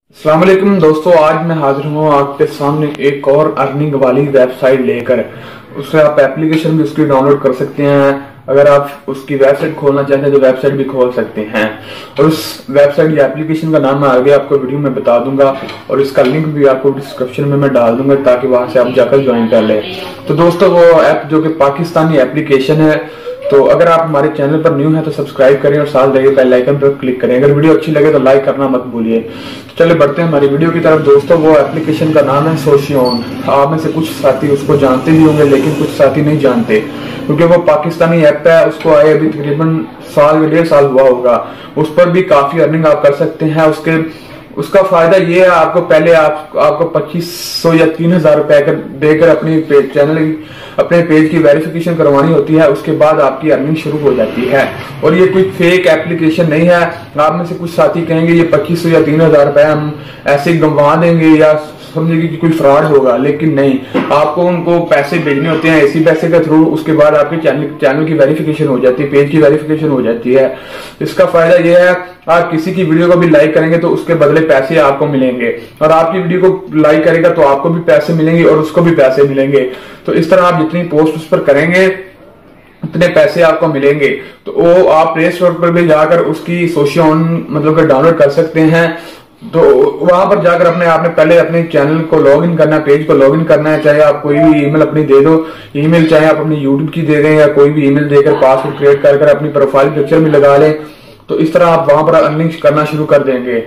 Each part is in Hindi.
अस्सलाम वालेकुम दोस्तों, आज मैं हाजिर हूँ आपके सामने एक और अर्निंग वाली वेबसाइट लेकर। उससे आप एप्लीकेशन भी उसकी डाउनलोड कर सकते हैं। अगर आप उसकी वेबसाइट खोलना चाहते हैं तो वेबसाइट भी खोल सकते हैं। और उस वेबसाइट या एप्लीकेशन का नाम मैं आगे आपको वीडियो में बता दूंगा और इसका लिंक भी आपको डिस्क्रिप्शन में मैं डाल दूंगा ताकि वहां से आप जाकर ज्वाइन कर लें। तो दोस्तों, वो ऐप जो कि पाकिस्तानी एप्लीकेशन है। तो अगर आप हमारे चैनल पर न्यू हैं तो सब्सक्राइब करें और साथ लगे बेल आइकन पर क्लिक करें। अगर वीडियो अच्छी लगे तो लाइक करना मत भूलिए। तो चलिए बढ़ते हैं हमारी वीडियो की तरफ। दोस्तों, वो एप्लीकेशन का नाम है सोशियोन। आप में से कुछ साथी उसको जानते भी होंगे लेकिन कुछ साथी नहीं जानते क्योंकि वो पाकिस्तानी ऐप है। उसको आए अभी तकरीबन साल या 1.5 साल हुआ होगा। उस पर भी काफी अर्निंग आप कर सकते हैं। उसका फायदा ये है, आपको पहले आपको 2500 या 3000 रुपए देकर अपने पेज की वेरिफिकेशन करवानी होती है। उसके बाद आपकी अर्निंग शुरू हो जाती है। और ये कोई फेक एप्लीकेशन नहीं है। आप में से कुछ साथी कहेंगे ये 2500 या 3000 रुपए हम ऐसे गंवा देंगे या समझेंगे कि कोई फ्रॉड होगा, लेकिन नहीं। आपको उनको पैसे भेजने होते हैं इसी पैसे के थ्रू। उसके बाद आपके चैनल की वेरिफिकेशन हो जाती है, पेज की वेरिफिकेशन हो जाती है। इसका फायदा यह है, आप किसी की वीडियो को भी लाइक करेंगे तो उसके बदले पैसे आपको मिलेंगे, और आपकी वीडियो को लाइक करेगा तो आपको भी पैसे मिलेंगे और उसको भी पैसे मिलेंगे। तो इस तरह आप जितनी पोस्ट उस पर करेंगे उतने पैसे आपको मिलेंगे। तो वो आप प्ले स्टोर पर भी जाकर उसकी सोशियन मतलब डाउनलोड कर सकते हैं। तो वहां पर जाकर आपने पहले अपने चैनल को लॉगिन करना है, पेज को लॉगिन करना है। चाहे आप कोई भी ईमेल अपनी दे दो, ईमेल चाहे आप अपनी यूट्यूब की दे दें या कोई भी ईमेल देकर पासवर्ड क्रिएट कर अपनी प्रोफाइल पिक्चर में लगा लें। तो इस तरह आप वहां पर अर्निंग करना शुरू कर देंगे।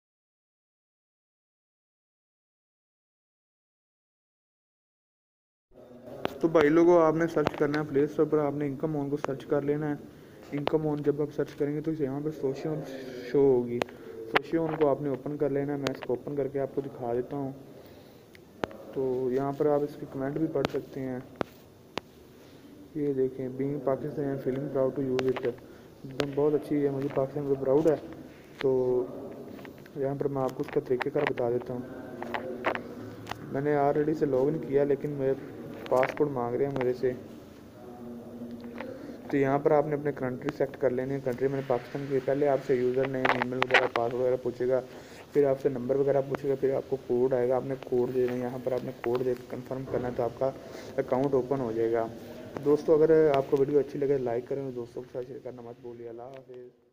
तो भाई लोगों, आपने सर्च करना है प्ले स्टोर पर, आपने इनकम ऑन को सर्च कर लेना है। इनकम ऑन जब आप सर्च करेंगे तो यहाँ पर सोशियन शो होगी। सोशियन को आपने ओपन कर लेना है। मैं इसको ओपन करके आपको दिखा देता हूँ। तो यहाँ पर आप इसके कमेंट भी पढ़ सकते हैं। ये देखें, being Pakistan feeling proud to use it. एकदम बहुत अच्छी है, मुझे पाकिस्तान पर प्राउड है। तो यहाँ पर मैं आपको उसका तरीक़ेकार बता देता हूँ। मैंने ऑलरेडी से लॉगिन किया लेकिन मेरे पासपोर्ट मांग रहे हैं मेरे से। तो यहाँ पर आपने अपने कंट्री सेलेक्ट कर लेनी है। कंट्री मैंने पाकिस्तान की। पहले आपसे यूज़र नेम, ईमेल वगैरह, पासवर्ड वगैरह पूछेगा, फिर आपसे नंबर वगैरह पूछेगा, फिर आपको कोड आएगा, आपने कोड देना है। यहाँ पर आपने कोड दे कंफर्म करना है तो आपका अकाउंट ओपन हो जाएगा। दोस्तों, अगर आपको वीडियो अच्छी लगे लाइक करें, दोस्तों के साथ शेयर करना मत भूलिए। अल्लाह हाफिज़।